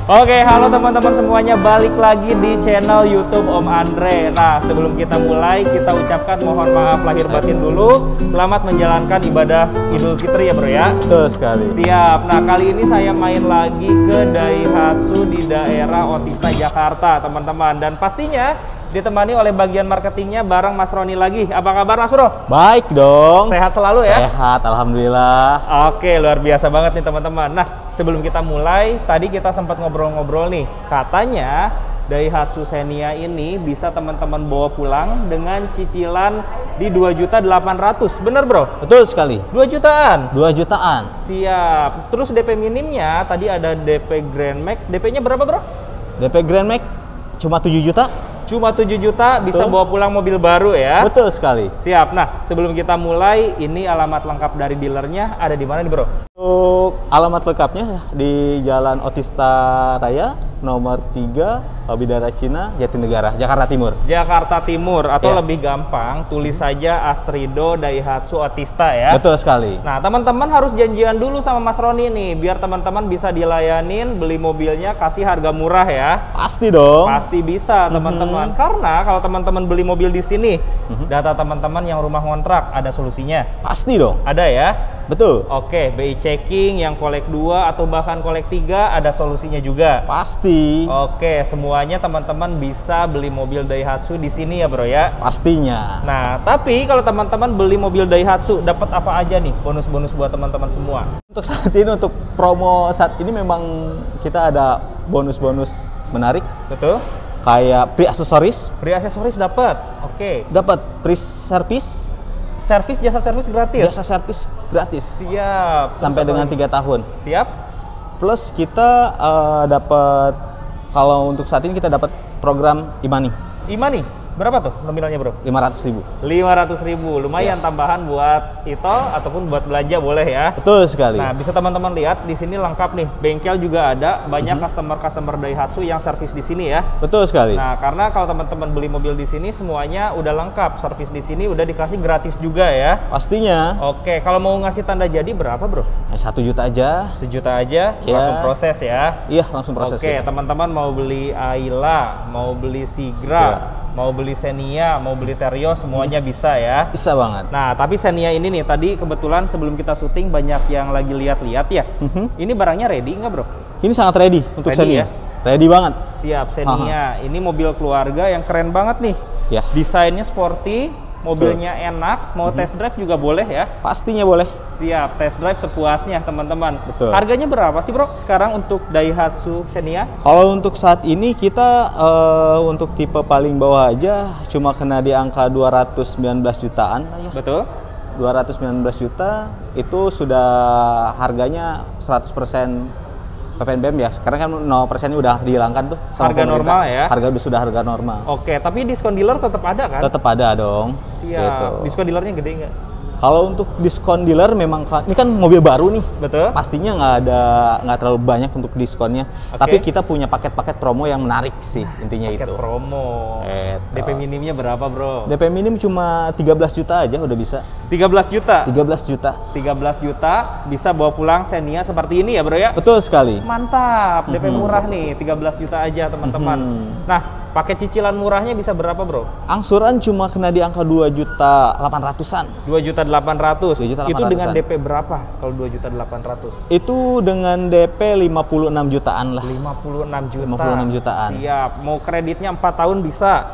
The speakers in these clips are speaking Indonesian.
Oke, halo teman-teman semuanya, balik lagi di channel YouTube Om Andre. Nah, sebelum kita mulai, kita ucapkan mohon maaf lahir batin dulu. Selamat menjalankan ibadah Idul Fitri ya bro ya. Betul sekali. Siap. Nah, kali ini saya main lagi ke Daihatsu di daerah Otista, Jakarta teman-teman. Dan pastinya ditemani oleh bagian marketingnya bareng Mas Roni lagi. Apa kabar Mas Bro? Baik dong. Sehat selalu ya? Sehat, alhamdulillah. Oke, luar biasa banget nih teman-teman. Nah, sebelum kita mulai, tadi kita sempat ngobrol-ngobrol nih. Katanya Daihatsu Xenia ini bisa teman-teman bawa pulang dengan cicilan di 2.800.000. Bener bro? Betul sekali. 2 jutaan? 2 jutaan. Siap. Terus DP minimnya, tadi ada DP Grand Max. DP-nya berapa bro? DP Grand Max cuma 7 juta. Cuma 7 juta bisa bawa pulang mobil baru ya? Betul sekali. Siap. Nah, sebelum kita mulai, ini alamat lengkap dari dealernya ada di mana nih bro? Untuk alamat lengkapnya di Jalan Otista Raya nomor 3 Bidara Cina, Jatinegara, Jakarta Timur. Jakarta Timur, atau Ya. lebih gampang tulis saja Astrido Daihatsu Otista ya. Betul sekali. Nah, teman-teman harus janjian dulu sama Mas Roni nih, biar teman-teman bisa dilayanin, beli mobilnya, kasih harga murah ya. Pasti dong. Pasti bisa teman-teman. Karena kalau teman-teman beli mobil di sini, data teman-teman yang rumah ngontrak ada solusinya. Pasti dong. Ada ya. Betul. Oke, BI checking yang kolek 2 atau bahkan kolek 3 ada solusinya juga. Pasti. Oke, semuanya teman-teman bisa beli mobil Daihatsu di sini ya bro ya. Pastinya. Nah, tapi kalau teman-teman beli mobil Daihatsu dapat apa aja nih bonus-bonus buat teman-teman semua? Untuk saat ini, untuk promo saat ini memang kita ada bonus-bonus menarik. Betul? Kayak free aksesoris, Free aksesoris dapat. Oke. dapat free service, Servis, jasa servis gratis. jasa servis gratis Siap. sampai dengan 3 tahun. Siap. Plus kita dapat, kalau untuk saat ini kita dapat program e-money Imani, berapa tuh nominalnya bro? 500.000. 500.000, lumayan Ya. tambahan buat e-tol ataupun buat belanja boleh ya. Betul sekali. Nah, bisa teman-teman lihat di sini lengkap nih. Bengkel juga ada, banyak customer-customer Daihatsu yang servis di sini ya. Betul sekali. Nah, karena kalau teman-teman beli mobil di sini semuanya udah lengkap, servis di sini udah dikasih gratis juga ya. Pastinya. Oke, kalau mau ngasih tanda jadi berapa, Bro? 1 juta aja. 1 juta aja, Ya. langsung proses ya. Iya, langsung proses. Oke, kita. teman-teman mau beli Ayla, mau beli Sigra, mau beli Xenia, mau beli Terios, semuanya bisa ya. Bisa banget. Nah, tapi Xenia ini nih, tadi kebetulan sebelum kita syuting banyak yang lagi lihat-lihat ya. Ini barangnya ready nggak, Bro? Ini sangat ready untuk Ready Xenia. ya? Ready banget. Siap, Xenia. Ini mobil keluarga yang keren banget nih. Ya. Desainnya sporty, mobilnya enak, mau test drive juga boleh ya. Pastinya boleh. Siap, test drive sepuasnya teman-teman. Betul. Harganya berapa sih bro sekarang untuk Daihatsu Xenia? Kalau untuk saat ini kita untuk tipe paling bawah aja cuma kena di angka 219 jutaan lah ya. Betul? 219 juta itu sudah harganya 100% PPNBM ya. Sekarang kan 0% udah dihilangkan tuh sama Harga pemerintah. normal ya? Harga sudah harga normal. Oke, tapi diskon dealer tetap ada kan? Tetap ada dong. Siap. Gitu. Diskon dealernya gede nggak? Kalau untuk diskon dealer memang ini kan mobil baru nih. Betul? Pastinya nggak terlalu banyak untuk diskonnya. Oke. Tapi kita punya paket-paket promo yang menarik sih intinya Paket itu. promo. Gitu. DP minimnya berapa bro? DP minim cuma 13 juta aja udah bisa. 13 juta? 13 juta. 13 juta bisa bawa pulang Xenia seperti ini ya bro ya? Betul sekali. Mantap, DP murah nih, 13 juta aja teman-teman. Nah, paket cicilan murahnya bisa berapa bro? Angsuran cuma kena di angka 2.800.000-an. 2.800.000. 2.800.000. Itu dengan DP berapa kalau 2.800.000? Itu dengan DP 56 jutaan lah. 56 juta. 56 jutaan. Siap. Mau kreditnya 4 tahun bisa.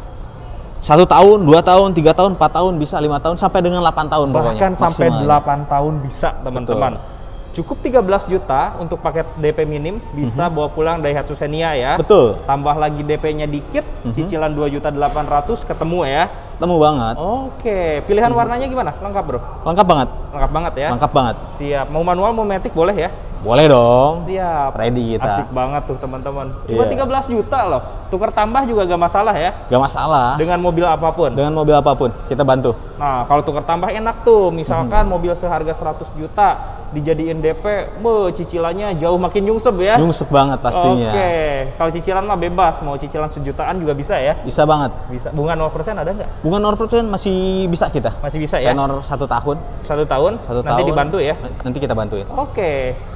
1 tahun, 2 tahun, 3 tahun, 4 tahun bisa, 5 tahun sampai dengan 8 tahun pokoknya. Bahkan sampai maksimalnya. 8 tahun bisa teman-teman. Cukup 13 juta untuk paket DP minim bisa bawa pulang Daihatsu Xenia ya. Betul. Tambah lagi DP-nya dikit, cicilan 2.800.000 ketemu ya. Ketemu banget. Oke, pilihan warnanya gimana? Lengkap bro? Lengkap banget. Lengkap banget ya? Lengkap banget. Siap, mau manual mau matic boleh ya? Boleh dong. Siap. Ready kita. Asik banget tuh teman-teman. Cuma Iya. 13 juta loh. Tukar tambah juga gak masalah ya? Gak masalah. Dengan mobil apapun. Dengan mobil apapun kita bantu. Nah, kalau tukar tambah enak tuh. Misalkan mobil seharga 100 juta dijadiin DP, cicilannya jauh makin nyungsep ya? Nyungsep banget pastinya. Oke, kalau cicilan mah bebas. Mau cicilan sejutaan juga bisa ya? Bisa banget. Bisa. Bunga 0% ada nggak? Bunga 0% masih bisa kita. Masih bisa ya? Tenor 1 tahun. 1 tahun? 1 Nanti tahun. dibantu ya? Nanti kita bantuin. Oke.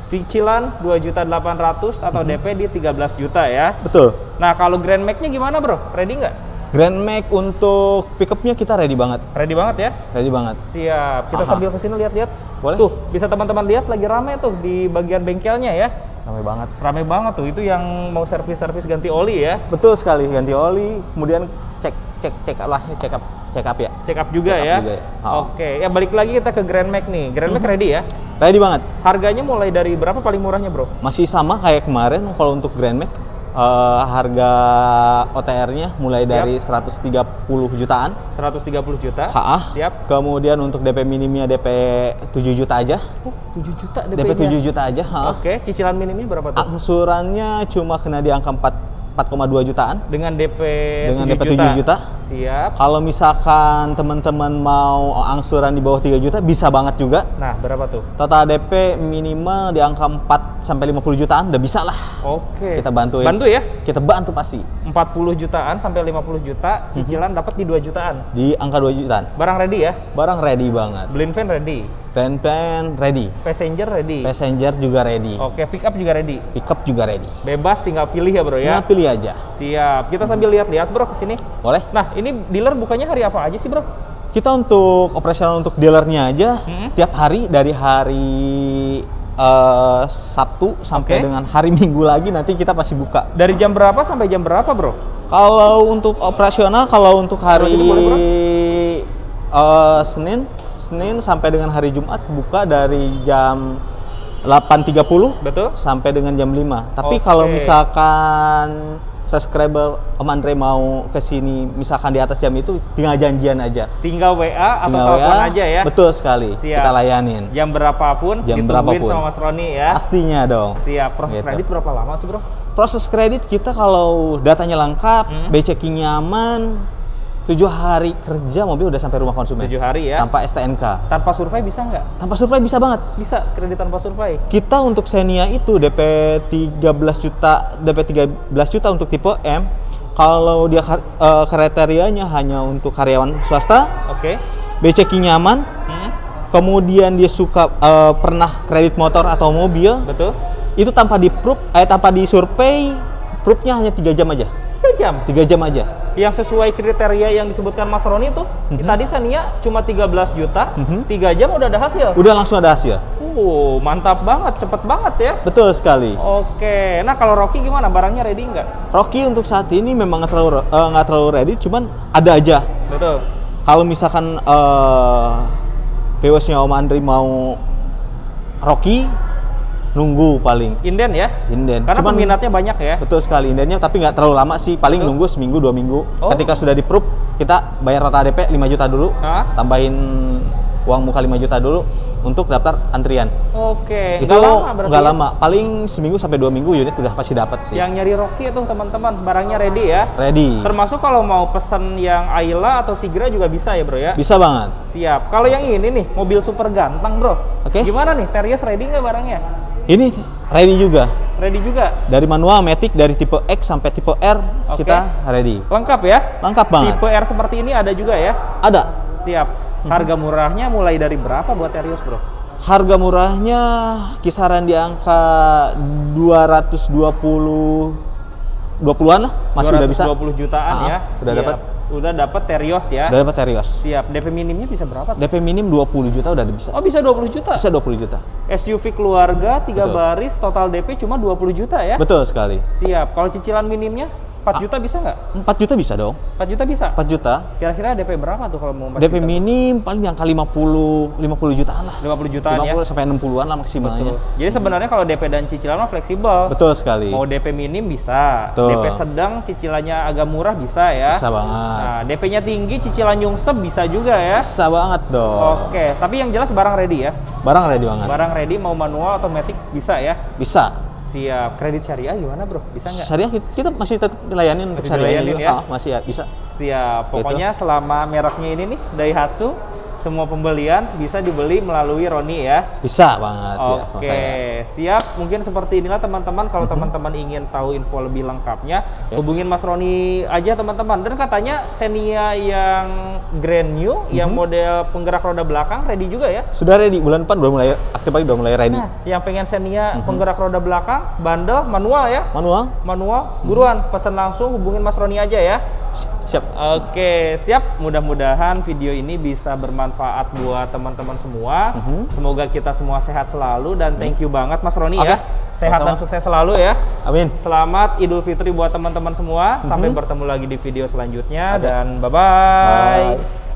Cicilan 2.800.000 atau DP di 13 juta ya. Betul. Nah, kalau Grand Max-nya gimana, Bro? Ready nggak? Grand Max untuk pickupnya kita ready banget. Ready banget ya? Ready banget. Siap. Kita sambil kesini lihat-lihat. Boleh. Tuh, bisa teman-teman lihat lagi rame tuh di bagian bengkelnya ya. Rame banget. Rame banget tuh. Itu yang mau servis-servis ganti oli ya. Betul sekali, ganti oli, kemudian check up ya. Check up juga ya. Oke, ya balik lagi kita ke Grand Max nih. Grand Max ready ya? Ready banget. Harganya mulai dari berapa paling murahnya, Bro? Masih sama kayak kemarin kalau untuk Grand Max. Harga OTR-nya mulai dari 130 jutaan. 130 juta. Siap. Kemudian untuk DP minimnya DP 7 juta aja. 7 juta DP 7 juta aja. Oke, cicilan minimnya berapa tuh? Angsurannya cuma kena di angka 4,2 jutaan. Dengan DP 7 juta. Siap. Kalau misalkan teman-teman mau angsuran di bawah 3 juta, bisa banget juga. Nah, berapa tuh? Total DP minimal di angka 4 sampai 50 jutaan, udah bisa lah. Oke. Kita bantuin. Bantu ya? Kita bantu pasti. 40 jutaan sampai 50 juta, cicilan dapat di 2 jutaan. Di angka 2 jutaan. Barang ready ya? Barang ready banget. Blind van ready. Blind van ready. Passenger ready. Passenger juga ready. Oke, pick up juga ready. Pick up juga ready. Bebas tinggal pilih ya, Bro ya. Nah, pilih aja. Siap. Kita sambil lihat-lihat, Bro, ke sini. Boleh. Nah, ini dealer bukanya hari apa aja sih, Bro? Kita untuk operasional untuk dealernya aja tiap hari dari hari Sabtu sampai dengan hari Minggu lagi nanti kita pasti buka. Dari jam berapa sampai jam berapa, Bro? Kalau untuk operasional, kalau untuk hari Senin sampai dengan hari Jumat buka dari jam 8.30 betul sampai dengan jam 5. Tapi kalau misalkan subscriber Om Andre mau ke sini misalkan di atas jam itu, tinggal janjian aja. Tinggal WA atau telepon aja ya. Betul sekali. Siap. Kita layanin. Jam berapapun ditungguin sama Mas Roni ya. Pastinya dong. Siap. Proses kredit berapa lama sih, Bro? Proses kredit kita kalau datanya lengkap, B-checkingnya aman, 7 hari kerja mobil udah sampai rumah konsumen. 7 hari ya? Tanpa STNK. Tanpa survei bisa nggak? Tanpa survei bisa banget. Bisa, kredit tanpa survei. Kita untuk Xenia itu DP 13 juta untuk tipe M. Kalau dia kriterianya hanya untuk karyawan swasta. Oke. B-checkingnya aman. Kemudian dia suka pernah kredit motor atau mobil. Betul. Itu tanpa tanpa disurvei, proof-nya hanya 3 jam aja. 3 jam? 3 jam aja. Yang sesuai kriteria yang disebutkan Mas Roni itu, tadi Xenia cuma 13 juta, 3 jam udah ada hasil? Udah langsung ada hasil. Mantap banget, cepet banget ya? Betul sekali. Oke, nah kalau Rocky gimana? Barangnya ready nggak? Rocky untuk saat ini memang nggak terlalu ready, cuman ada aja. Betul. Kalau misalkan POS-nya Om Andri mau Rocky, nunggu paling. Inden ya? Inden. Karena peminatnya banyak ya? Betul sekali, indennya, tapi nggak terlalu lama sih, paling nunggu seminggu 2 minggu. Ketika sudah di-proof, kita bayar rata DP 5 juta dulu, tambahin uang muka 5 juta dulu untuk daftar antrian. Oke, itu nggak lama, paling seminggu sampai 2 minggu unit udah pasti dapat sih. Yang nyari Rocky itu teman-teman, barangnya ready ya? Ready. Termasuk kalau mau pesen yang Ayla atau Sigra juga bisa ya, Bro ya? Bisa banget. Siap. Kalau yang ini nih, mobil super ganteng, Bro. Gimana nih, Terios ready nggak barangnya? Ini ready juga. Ready juga? Dari manual, matic, dari tipe X sampai tipe R, kita ready. Lengkap ya? Lengkap banget. Tipe R seperti ini ada juga ya? Ada. Siap. Harga murahnya mulai dari berapa buat Terios, Bro? Harga murahnya kisaran di angka 20-an lah, masih udah bisa. 220 jutaan ya. Udah dapat Terios ya. Udah dapat Terios. Siap. DP minimnya bisa berapa? DP minim 20 juta udah bisa. Oh, bisa 20 juta? Bisa 20 juta. SUV keluarga 3 baris, total DP cuma 20 juta ya? Betul sekali. Siap. Kalau cicilan minimnya 4 juta bisa nggak? 4 juta bisa dong. 4 juta bisa? 4 juta. Kira-kira DP berapa tuh kalau mau 4 DP juta? minim paling yang kali 50 jutaan lah. 50 jutaan 50 ya? sampai 60-an lah maksimalnya. Betul. Jadi sebenarnya kalau DP dan cicilan mah fleksibel. Betul sekali. Mau DP minim bisa. DP sedang cicilannya agak murah bisa ya? Bisa banget. Nah, DP-nya tinggi, cicilan nyungsep bisa juga ya? Bisa banget dong. Oke, tapi yang jelas barang ready ya? Barang ready banget. Barang ready, mau manual, otomatis bisa ya? Bisa. Siap. Kredit syariah gimana, Bro? Bisa nggak? Syariah kita masih tetap dilayanin untuk syariah ya? masih ya, bisa. Siap. Pokoknya selama mereknya ini nih, Daihatsu, semua pembelian bisa dibeli melalui Roni ya. Bisa banget. Oke, ya, siap. Mungkin seperti inilah teman-teman. Kalau teman-teman ingin tahu info lebih lengkapnya, hubungin Mas Roni aja teman-teman. Dan katanya Xenia yang brand new, yang model penggerak roda belakang ready juga ya? Sudah ready, bulan depan udah mulai aktif lagi, udah mulai ready. Nah, yang pengen Xenia penggerak roda belakang, bandel, manual ya? Manual, buruan pesan langsung, hubungin Mas Roni aja ya. Siap. Oke, siap. Mudah-mudahan video ini bisa bermanfaat buat teman-teman semua. Semoga kita semua sehat selalu dan thank you banget Mas Roni ya. Sehat dan sukses selalu ya. Amin. Selamat Idul Fitri buat teman-teman semua. Sampai bertemu lagi di video selanjutnya dan bye-bye.